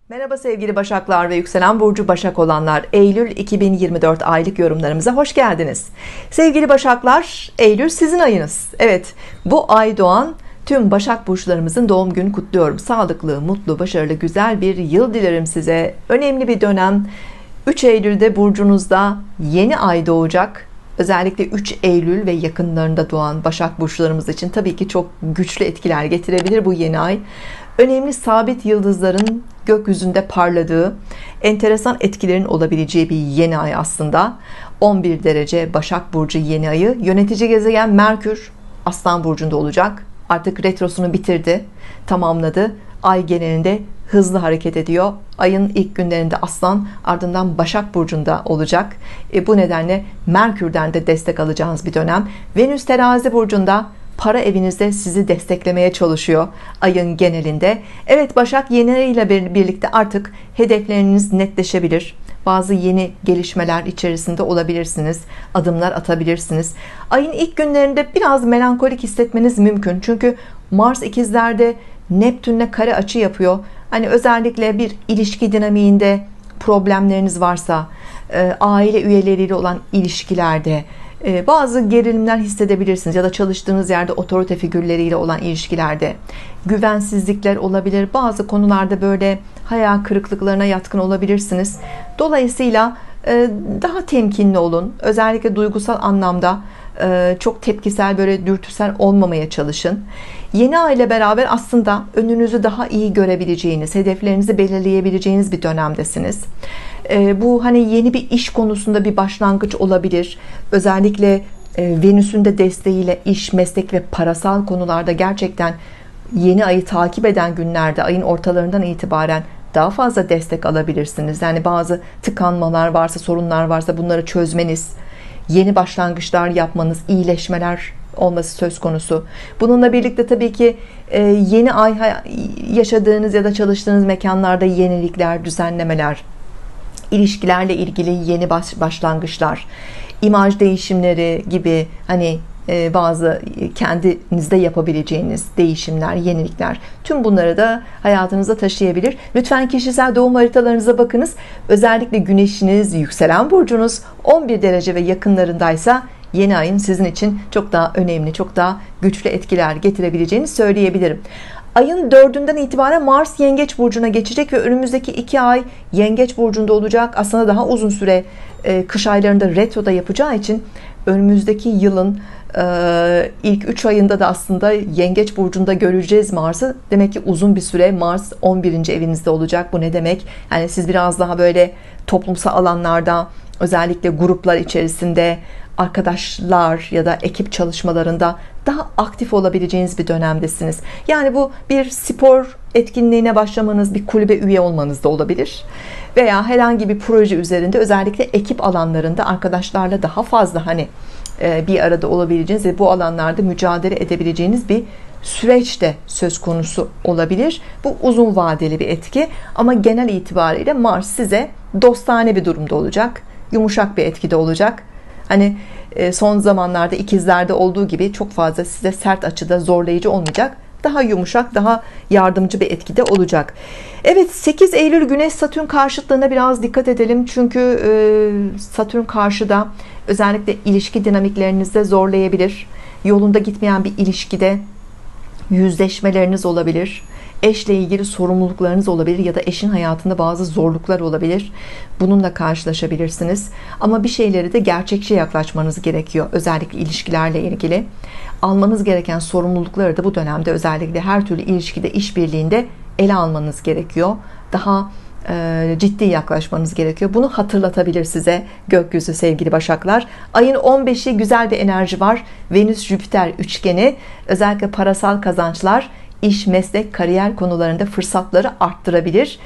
Merhaba sevgili Başaklar ve yükselen burcu Başak olanlar, Eylül 2024 aylık yorumlarımıza hoş geldiniz. Sevgili Başaklar, Eylül sizin ayınız. Evet, bu ay doğan tüm Başak burçlarımızın doğum günü kutluyorum. Sağlıklı, mutlu, başarılı, güzel bir yıl dilerim size. Önemli bir dönem. 3 Eylül'de burcunuzda yeni ay doğacak. Özellikle 3 Eylül ve yakınlarında doğan Başak burçlarımız için tabii ki çok güçlü etkiler getirebilir bu yeni ay. Önemli sabit yıldızların gökyüzünde parladığı, enteresan etkilerin olabileceği bir yeni ay aslında. 11 derece Başak Burcu yeni ayı. Yönetici gezegen Merkür Aslan Burcu'nda olacak. Artık retrosunu bitirdi, tamamladı. Ay genelinde hızlı hareket ediyor. Ayın ilk günlerinde Aslan, ardından Başak Burcu'nda olacak. Bu nedenle Merkür'den de destek alacağınız bir dönem. Venüs Terazi Burcu'nda, para evinizde sizi desteklemeye çalışıyor ayın genelinde. Evet, Başak yeni ay ile birlikte artık hedefleriniz netleşebilir. Bazı yeni gelişmeler içerisinde olabilirsiniz. Adımlar atabilirsiniz. Ayın ilk günlerinde biraz melankolik hissetmeniz mümkün. Çünkü Mars ikizlerde Neptün'le kare açı yapıyor. Hani özellikle bir ilişki dinamiğinde problemleriniz varsa, aile üyeleriyle olan ilişkilerde bazı gerilimler hissedebilirsiniz ya da çalıştığınız yerde otorite figürleriyle olan ilişkilerde güvensizlikler olabilir. Bazı konularda böyle hayal kırıklıklarına yatkın olabilirsiniz. Dolayısıyla daha temkinli olun. Özellikle duygusal anlamda çok tepkisel, böyle dürtüsel olmamaya çalışın. Yeni ay ile beraber aslında önünüzü daha iyi görebileceğiniz, hedeflerinizi belirleyebileceğiniz bir dönemdesiniz. Bu hani yeni bir iş konusunda bir başlangıç olabilir. Özellikle Venüs'ün de desteğiyle iş, meslek ve parasal konularda gerçekten yeni ayı takip eden günlerde, ayın ortalarından itibaren daha fazla destek alabilirsiniz. Yani bazı tıkanmalar varsa, sorunlar varsa bunları çözmeniz, yeni başlangıçlar yapmanız, iyileşmeler olması söz konusu. Bununla birlikte tabii ki yeni ay yaşadığınız ya da çalıştığınız mekanlarda yenilikler, düzenlemeler, ilişkilerle ilgili yeni başlangıçlar, imaj değişimleri gibi hani bazı kendinizde yapabileceğiniz değişimler, yenilikler, tüm bunları da hayatınıza taşıyabilir. Lütfen kişisel doğum haritalarınıza bakınız. Özellikle güneşiniz, yükselen burcunuz 11 derece ve yakınlarındaysa yeni ayın sizin için çok daha önemli, çok daha güçlü etkiler getirebileceğini söyleyebilirim. Ayın 4'ünden itibaren Mars Yengeç Burcu'na geçecek ve önümüzdeki 2 ay Yengeç Burcu'nda olacak. Aslında daha uzun süre kış aylarında retroda yapacağı için önümüzdeki yılın ilk 3 ayında da aslında Yengeç Burcu'nda göreceğiz Mars'ı. Demek ki uzun bir süre Mars 11. evinizde olacak. Bu ne demek? Yani siz biraz daha böyle toplumsal alanlarda, özellikle gruplar içerisinde, arkadaşlar ya da ekip çalışmalarında daha aktif olabileceğiniz bir dönemdesiniz. Yani bu bir spor etkinliğine başlamanız, bir kulübe üye olmanız da olabilir. Veya herhangi bir proje üzerinde, özellikle ekip alanlarında arkadaşlarla daha fazla hani bir arada olabileceğiniz ve bu alanlarda mücadele edebileceğiniz bir süreç de söz konusu olabilir. Bu uzun vadeli bir etki ama genel itibariyle Mars size dostane bir durumda olacak. Yumuşak bir etkide olacak. Hani son zamanlarda ikizlerde olduğu gibi çok fazla size sert açıda zorlayıcı olmayacak. Daha yumuşak, daha yardımcı bir etkide olacak. Evet, 8 Eylül Güneş Satürn karşıtlığına biraz dikkat edelim. Çünkü Satürn karşıda, özellikle ilişki dinamiklerinizde zorlayabilir. Yolunda gitmeyen bir ilişkide yüzleşmeleriniz olabilir. Eşle ilgili sorumluluklarınız olabilir ya da eşin hayatında bazı zorluklar olabilir. Bununla karşılaşabilirsiniz. Ama bir şeyleri de gerçekçi yaklaşmanız gerekiyor. Özellikle ilişkilerle ilgili. Almanız gereken sorumlulukları da bu dönemde, özellikle her türlü ilişkide, işbirliğinde ele almanız gerekiyor. Daha ciddi yaklaşmanız gerekiyor. Bunu hatırlatabilir size gökyüzü sevgili Başaklar. Ayın 15'i güzel bir enerji var. Venüs-Jüpiter üçgeni özellikle parasal kazançlar, iş, meslek, kariyer konularında fırsatları arttırabilir.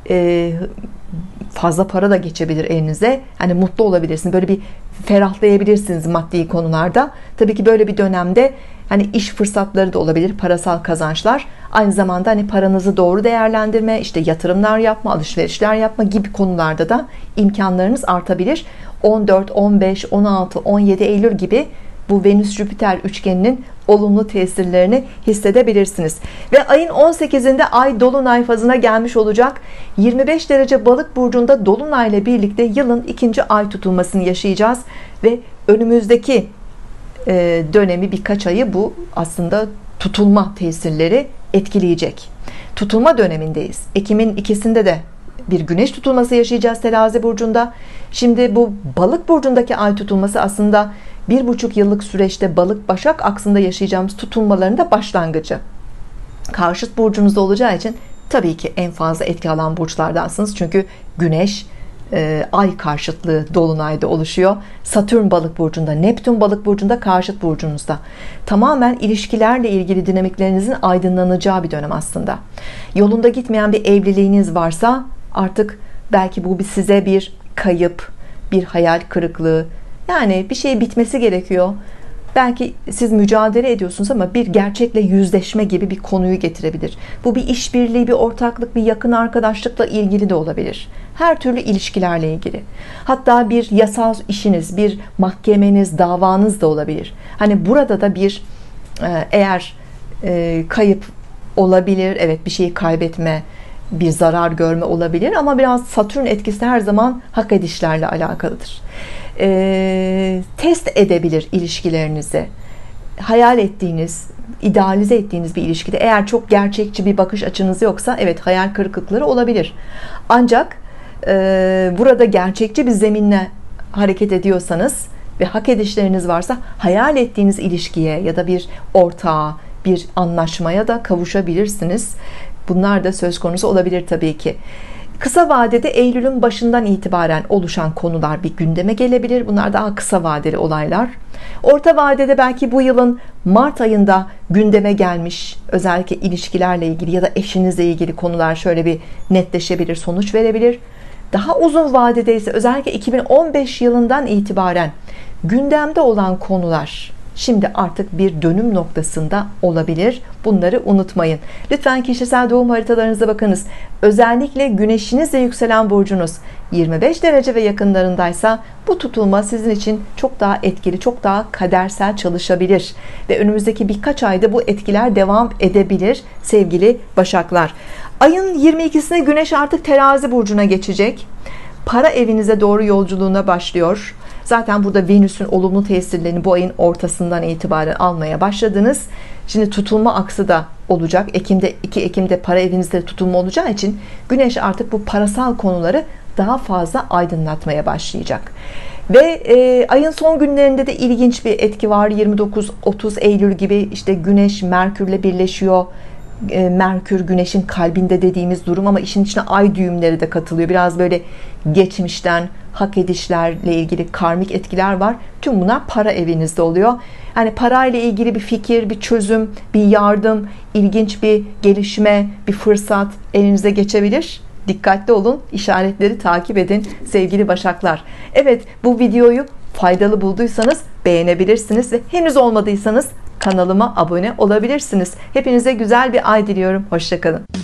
Fazla para da geçebilir elinize. Hani mutlu olabilirsiniz. Böyle bir ferahlayabilirsiniz maddi konularda. Tabii ki böyle bir dönemde hani iş fırsatları da olabilir, parasal kazançlar. Aynı zamanda hani paranızı doğru değerlendirme, işte yatırımlar yapma, alışverişler yapma gibi konularda da imkanlarınız artabilir. 14, 15, 16, 17 Eylül gibi bu Venüs-Jüpiter üçgeninin olumlu tesirlerini hissedebilirsiniz. Ve ayın 18'inde ay dolunay fazına gelmiş olacak. 25 derece balık burcunda dolunayla birlikte yılın ikinci ay tutulmasını yaşayacağız ve önümüzdeki dönemi, birkaç ayı bu aslında tutulma tesirleri etkileyecek. Tutulma dönemindeyiz. Ekim'in ikisinde de bir güneş tutulması yaşayacağız Terazi burcunda. Şimdi bu balık burcundaki ay tutulması aslında 1,5 yıllık süreçte balık başak aksında yaşayacağımız tutulmaların da başlangıcı. Karşıt burcunuzda olacağı için tabii ki en fazla etki alan burçlardansınız. Çünkü güneş ay karşıtlığı dolunayda oluşuyor. Satürn balık burcunda, Neptün balık burcunda, karşıt burcunuzda. Tamamen ilişkilerle ilgili dinamiklerinizin aydınlanacağı bir dönem aslında. Yolunda gitmeyen bir evliliğiniz varsa artık belki bu size bir kayıp, bir hayal kırıklığı, yani bir şey bitmesi gerekiyor. Belki siz mücadele ediyorsunuz ama bir gerçekle yüzleşme gibi bir konuyu getirebilir. Bu bir işbirliği, bir ortaklık, bir yakın arkadaşlıkla ilgili de olabilir. Her türlü ilişkilerle ilgili. Hatta bir yasal işiniz, bir mahkemeniz, davanız da olabilir. Hani burada da bir eğer kayıp olabilir, evet, bir şeyi kaybetme, bir zarar görme olabilir ama biraz Satürn etkisi her zaman hak edişlerle alakalıdır. Test edebilir ilişkilerinizi. Hayal ettiğiniz, idealize ettiğiniz bir ilişkide eğer çok gerçekçi bir bakış açınız yoksa evet, hayal kırıklıkları olabilir. Ancak burada gerçekçi bir zeminle hareket ediyorsanız ve hak edişleriniz varsa hayal ettiğiniz ilişkiye ya da bir ortağa, bir anlaşmaya da kavuşabilirsiniz. Bunlar da söz konusu olabilir tabii ki. Kısa vadede Eylül'ün başından itibaren oluşan konular bir gündeme gelebilir. Bunlar daha kısa vadeli olaylar. Orta vadede belki bu yılın Mart ayında gündeme gelmiş özellikle ilişkilerle ilgili ya da eşinizle ilgili konular şöyle bir netleşebilir, sonuç verebilir. Daha uzun vadede ise özellikle 2015 yılından itibaren gündemde olan konular şimdi artık bir dönüm noktasında olabilir. Bunları unutmayın. Lütfen kişisel doğum haritalarınıza bakınız. Özellikle güneşiniz ve yükselen burcunuz 25 derece ve yakınlarındaysa bu tutulma sizin için çok daha etkili, çok daha kadersel çalışabilir. Ve önümüzdeki birkaç ayda bu etkiler devam edebilir sevgili Başaklar. Ayın 22'sinde Güneş artık Terazi burcuna geçecek. Para evinize doğru yolculuğuna başlıyor. Zaten burada Venüs'ün olumlu tesirlerini bu ayın ortasından itibaren almaya başladınız. Şimdi tutulma aksı da olacak. 2 Ekim'de para evinizde tutulma olacağı için Güneş artık bu parasal konuları daha fazla aydınlatmaya başlayacak. Ve ayın son günlerinde de ilginç bir etki var. 29-30 Eylül gibi işte Güneş Merkür'le birleşiyor. Merkür Güneş'in kalbinde dediğimiz durum ama işin içine ay düğümleri de katılıyor. Biraz böyle geçmişten, hak edişlerle ilgili karmik etkiler var. Tüm bunlar para evinizde oluyor. Yani parayla ilgili bir fikir, bir çözüm, bir yardım, ilginç bir gelişme, bir fırsat elinize geçebilir. Dikkatli olun, işaretleri takip edin sevgili Başaklar. Evet, bu videoyu faydalı bulduysanız beğenebilirsiniz ve henüz olmadıysanız kanalıma abone olabilirsiniz. Hepinize güzel bir ay diliyorum. Hoşça kalın.